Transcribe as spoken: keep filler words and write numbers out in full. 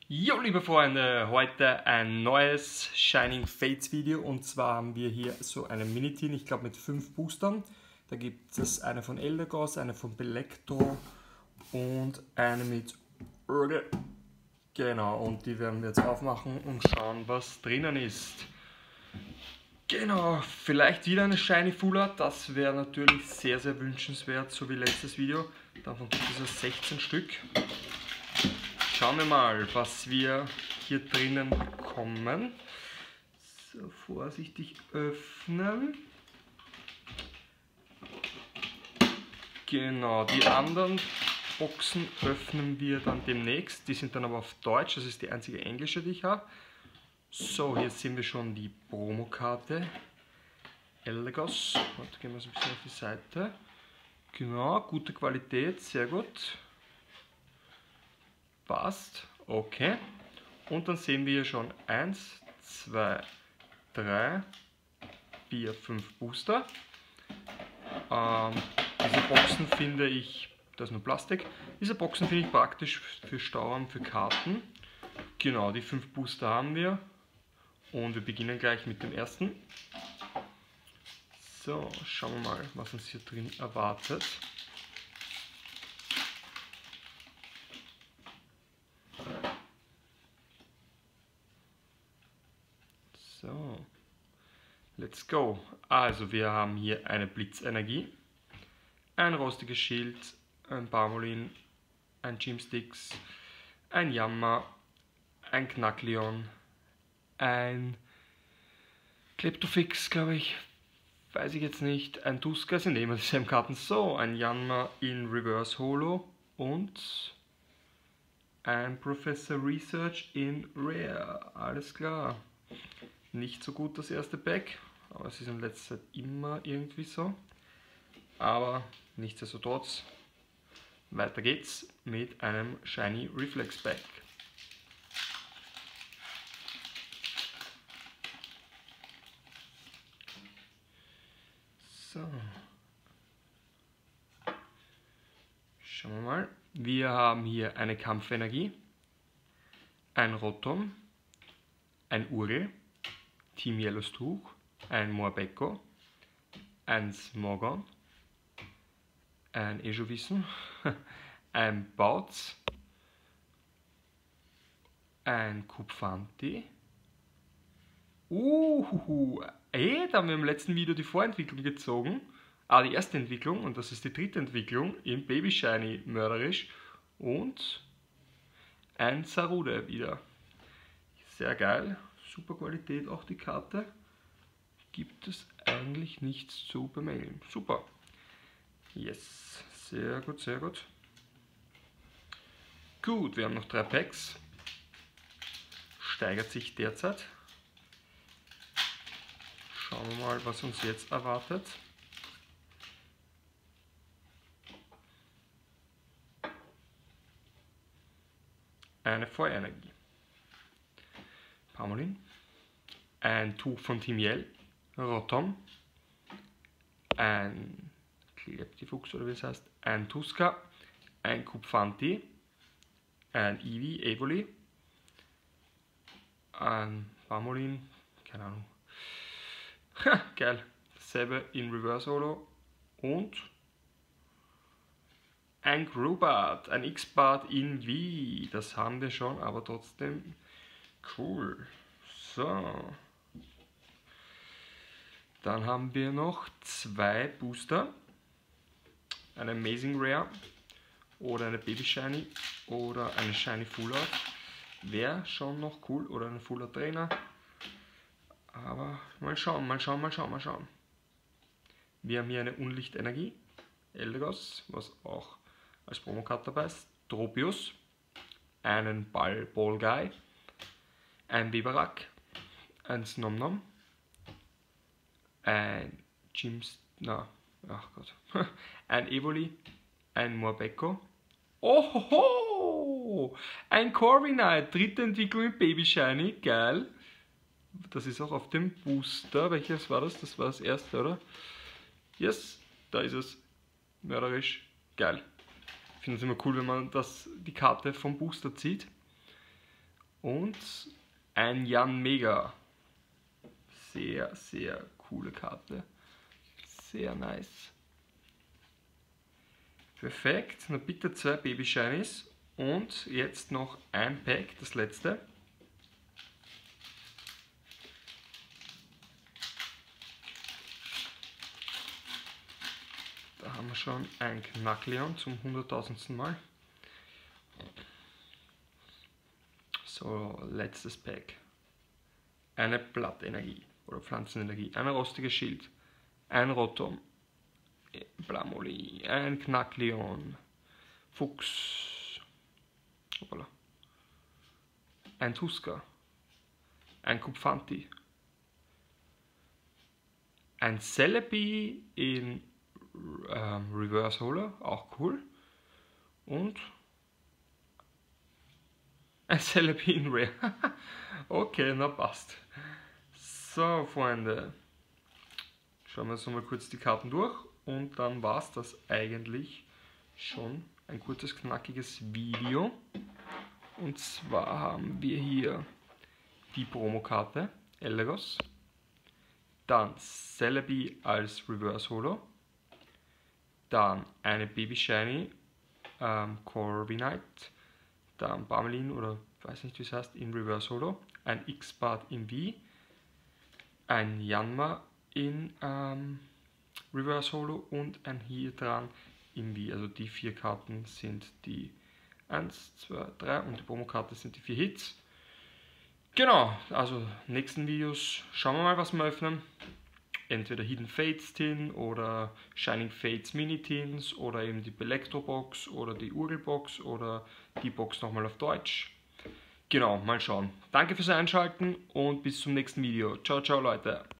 Jo, liebe Freunde, heute ein neues Shining Fates Video, und zwar haben wir hier so eine Mini-Tin, ich glaube mit fünf Boostern. Da gibt es eine von Eldegoss, eine von Belecto und eine mit Öde. Genau, und die werden wir jetzt aufmachen und schauen, was drinnen ist. Genau, vielleicht wieder eine Shiny Full Art, das wäre natürlich sehr, sehr wünschenswert, so wie letztes Video. Davon gibt es ja sechzehn Stück. Schauen wir mal, was wir hier drinnen bekommen. So, vorsichtig öffnen. Genau, die anderen Boxen öffnen wir dann demnächst. Die sind dann aber auf Deutsch, das ist die einzige englische, die ich habe. So, hier sehen wir schon die Promokarte. Eldegoss. Warte, gehen wir so ein bisschen auf die Seite. Genau, gute Qualität, sehr gut. Passt, okay. Und dann sehen wir hier schon eins, zwei, drei, vier, fünf Booster. Ähm, diese Boxen finde ich, das ist nur Plastik, diese Boxen finde ich praktisch für Stauraum, für Karten. Genau, die fünf Booster haben wir. Und wir beginnen gleich mit dem ersten. So, schauen wir mal, was uns hier drin erwartet. So, let's go. Also wir haben hier eine Blitzenergie, ein rostiges Schild, ein Parmolin, ein Gymsticks, ein Jammer, ein Knackleon, ein Kleptofix, glaube ich, weiß ich jetzt nicht, ein Tuska, sind immer dieselben Karten. So, ein Jammer in Reverse Holo und ein Professor Research in Rare, alles klar. Nicht so gut das erste Pack, aber es ist in letzter Zeit immer irgendwie so. Aber nichtsdestotrotz, weiter geht's mit einem Shiny Reflex Pack. So. Schauen wir mal. Wir haben hier eine Kampfenergie, ein Rotom, ein Urgel, Team Yellows Tuch, ein Morpeko, ein Smogon, ein Ejowissen, ein Bautz, ein Kupfanti. Uhuhu, ey, da haben wir im letzten Video die Vorentwicklung gezogen. Ah, die erste Entwicklung, und das ist die dritte Entwicklung im Baby Shiny mörderisch. Und ein Sarude wieder. Sehr geil, super Qualität auch die Karte. Gibt es eigentlich nichts zu bemängeln. Super. Yes, sehr gut, sehr gut. Gut, wir haben noch drei Packs. Steigert sich derzeit. Schauen wir mal, was uns jetzt erwartet. Eine Feuerenergie. Parmolin. Ein Tuch von Team Yell. Rotom. Ein Kleptifuchs oder wie es heißt. Ein Tuska. Ein Kupfanti. Ein Eevee, Evoli. Ein Parmolin. Keine Ahnung. Ha, geil. Dasselbe in Reverse Holo. Und ein Grubart, ein X-Bart in V. Das haben wir schon, aber trotzdem cool. So. Dann haben wir noch zwei Booster. Eine Amazing Rare oder eine Baby Shiny oder eine Shiny Full Art. Wäre schon noch cool, oder ein Full Art Trainer. Aber mal schauen, mal schauen, mal schauen, mal schauen. Wir haben hier eine Unlichtenergie, Eldegoss, was auch als Promokarte dabei ist, Tropius, einen Ball Ball Guy, ein Biberak, ein Snomnom, ein Gyms, na, ach Gott, ein Evoli, ein Morpeko, ohoho, ein Corviknight, dritte Entwicklung im Baby Shiny, geil. Das ist auch auf dem Booster. Welches war das? Das war das erste, oder? Yes, da ist es. Mörderisch. Geil. Ich finde es immer cool, wenn man das, die Karte vom Booster zieht. Und ein Jan Mega. Sehr, sehr coole Karte. Sehr nice. Perfekt. Dann bitte zwei Baby Shinies. Und jetzt noch ein Pack, das letzte. Da haben wir schon ein Knackleon zum hunderttausendsten Mal. So, letztes Pack. Eine Blattenergie oder Pflanzenenergie, ein rostiges Schild, ein Rotom, Blamoli, ein Knackleon, Fuchs, hoppala, ein Tuska, ein Kupfanti, ein Celebi in ähm, Reverse Holo, auch cool, und ein Celebi in Rare. Okay, na passt. So, Freunde, schauen wir uns nochmal kurz die Karten durch und dann war es das eigentlich schon ein kurzes, knackiges Video. Und zwar haben wir hier die Promokarte Elagos, dann Celebi als Reverse Holo, dann eine Baby Shiny ähm, Corviknight, dann Barmelin oder weiß nicht wie es heißt in Reverse Holo, ein X-Bart in V, ein Yanma in ähm, Reverse Holo und ein hier dran in V. Also die vier Karten sind die eins, zwei, drei und die Promokarte sind die vier Hits. Genau, also nächsten Videos schauen wir mal, was wir öffnen. Entweder Hidden Fates Tin oder Shining Fates Mini Tins oder eben die Electro Box oder die Uri Box oder die Box nochmal auf Deutsch. Genau, mal schauen. Danke fürs Einschalten und bis zum nächsten Video. Ciao, ciao Leute.